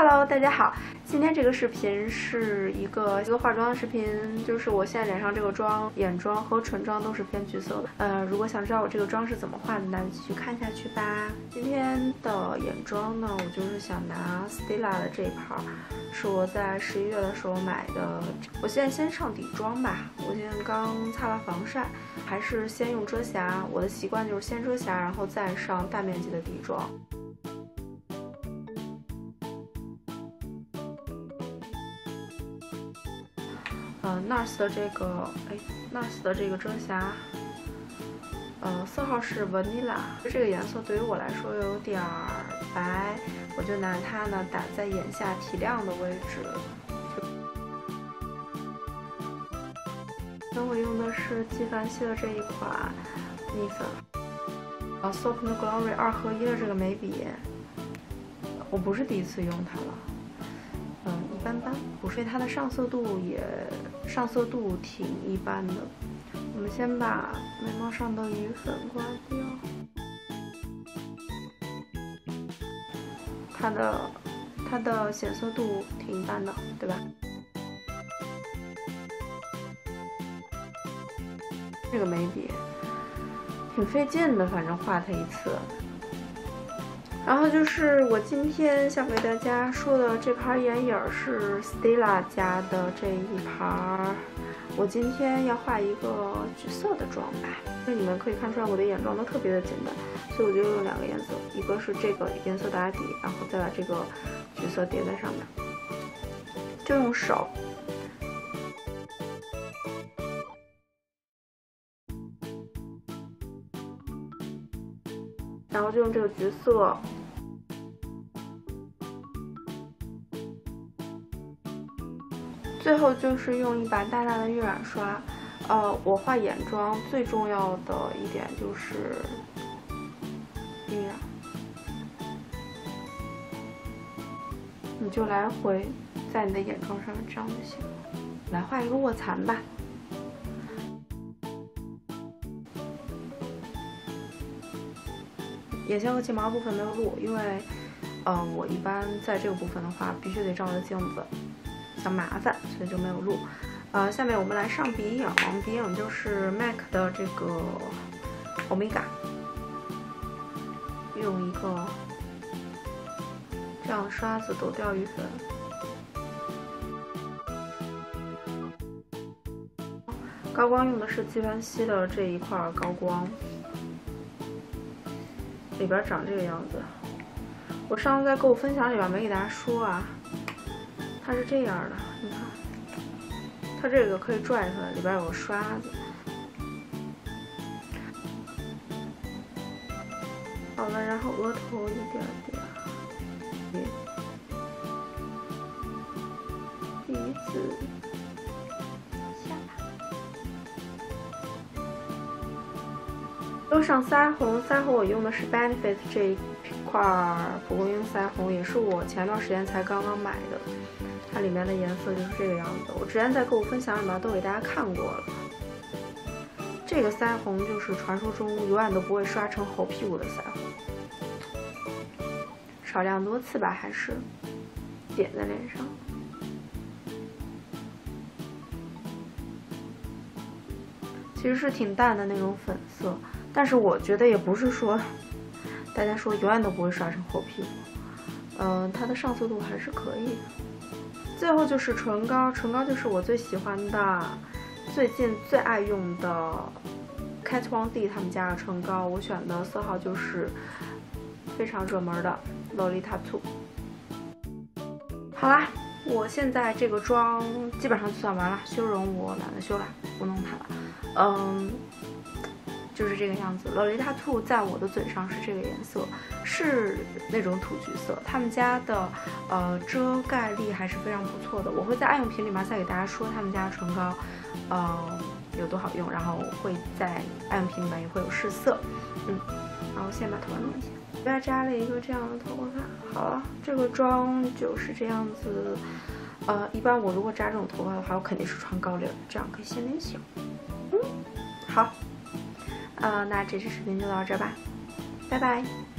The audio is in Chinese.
Hello， 大家好，今天这个视频是一个化妆的视频，就是我现在脸上这个妆，眼妆和唇妆都是偏橘色的。如果想知道我这个妆是怎么画的，那就继续看下去吧。今天的眼妆呢，我就是想拿 Stila 的这一盘，是我在11月的时候买的。我现在先上底妆吧，我现在刚擦了防晒，还是先用遮瑕。我的习惯就是先遮瑕，然后再上大面积的底妆。NARS 的这个，NARS 的这个遮瑕，色号是 Vanilla， 这个颜色对于我来说有点白，我就拿它呢打在眼下提亮的位置。那我用的是纪梵希的这一款蜜粉，Soft and Glory 2合1的这个眉笔，我不是第一次用它了。一般般，补水它的上色度挺一般的。我们先把眉毛上的余粉刮掉，它的显色度挺一般的，对吧？这个眉笔挺费劲的，反正画它一次。然后就是我今天想给大家说的这盘眼影是 Stila 家的这一盘，我今天要画一个橘色的妆吧。那你们可以看出来我的眼妆都特别的简单，所以我就用2个颜色，一个是这个颜色打底，然后再把这个橘色叠在上面，就用手。然后就用这个橘色，最后就是用一把大大的晕染刷。我画眼妆最重要的一点就是晕染，你就来回在你的眼妆上面这样就行了。来画一个卧蚕吧。眼线和睫毛部分没有录，因为我一般在这个部分的话必须得照着镜子，想麻烦，所以就没有录。下面我们来上鼻影，鼻影就是 MAC 的这个 Omega， 用一个这样的刷子抖掉余粉。高光用的是纪梵希的这一块高光。里边长这个样子，我上次在购物分享里边没给大家说啊，它是这样的，你看，它这个可以拽出来，里边有个刷子。好了，然后额头一点点，鼻子。都上腮红，腮红我用的是 Benefit 这一块蒲公英腮红，也是我前段时间才刚刚买的，它里面的颜色就是这个样子。我之前在购物分享里面都给大家看过了。这个腮红就是传说中永远都不会刷成猴屁股的腮红，少量多次吧，还是点在脸上。其实是挺淡的那种粉色。但是我觉得也不是说大家说永远都不会刷成猴屁股，它的上色度还是可以的。最后就是唇膏，唇膏就是我最喜欢的，最近最爱用的 Kat Von D 他们家的唇膏，我选的色号就是非常热门的 Lolita 2。好啦，我现在这个妆基本上就算完了，修容我懒得修了，不弄它了。就是这个样子。Lolita 2在我的嘴上是这个颜色，是那种土橘色。他们家的遮盖力还是非常不错的。我会在爱用品里面再给大家说他们家的唇膏，有多好用，然后会在爱用品里面也会有试色。然后先把头发弄一下，我要扎了一个这样的头发。好了，这个妆就是这样子。一般我如果扎这种头发的话，我肯定是穿高领，这样可以显脸小。好。那这期视频就到这吧，拜拜。